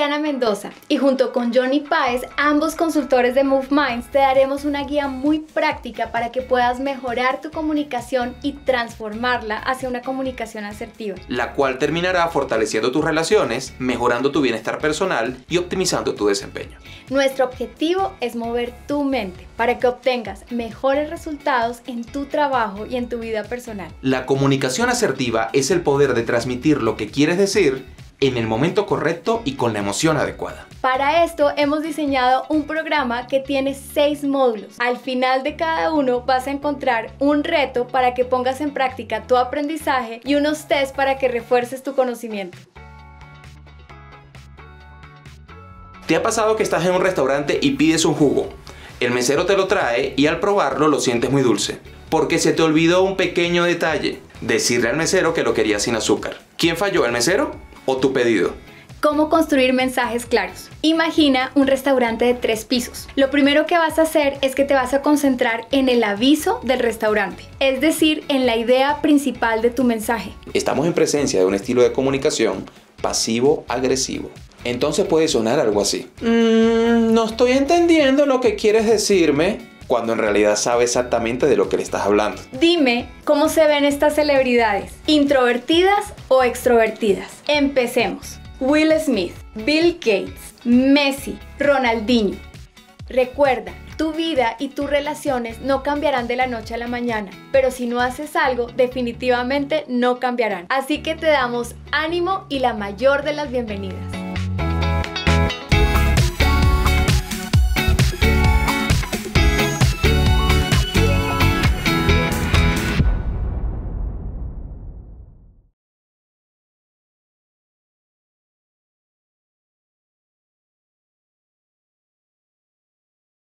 Diana Mendoza y junto con Johnny Páez, ambos consultores de Move Minds, te daremos una guía muy práctica para que puedas mejorar tu comunicación y transformarla hacia una comunicación asertiva, la cual terminará fortaleciendo tus relaciones, mejorando tu bienestar personal y optimizando tu desempeño. Nuestro objetivo es mover tu mente para que obtengas mejores resultados en tu trabajo y en tu vida personal. La comunicación asertiva es el poder de transmitir lo que quieres decir en el momento correcto y con la emoción adecuada. Para esto hemos diseñado un programa que tiene 6 módulos. Al final de cada uno vas a encontrar un reto para que pongas en práctica tu aprendizaje y unos tests para que refuerces tu conocimiento. ¿Te ha pasado que estás en un restaurante y pides un jugo? El mesero te lo trae y al probarlo lo sientes muy dulce, porque se te olvidó un pequeño detalle: decirle al mesero que lo quería sin azúcar. ¿Quién falló, el mesero o tu pedido? ¿Cómo construir mensajes claros? Imagina un restaurante de 3 pisos. Lo primero que vas a hacer es que te vas a concentrar en el aviso del restaurante, es decir, en la idea principal de tu mensaje. Estamos en presencia de un estilo de comunicación pasivo-agresivo. Entonces puede sonar algo así: no estoy entendiendo lo que quieres decirme, cuando en realidad sabe exactamente de lo que le estás hablando. Dime cómo se ven estas celebridades, ¿introvertidas o extrovertidas? Empecemos. Will Smith, Bill Gates, Messi, Ronaldinho. Recuerda, tu vida y tus relaciones no cambiarán de la noche a la mañana, pero si no haces algo, definitivamente no cambiarán. Así que te damos ánimo y la mayor de las bienvenidas.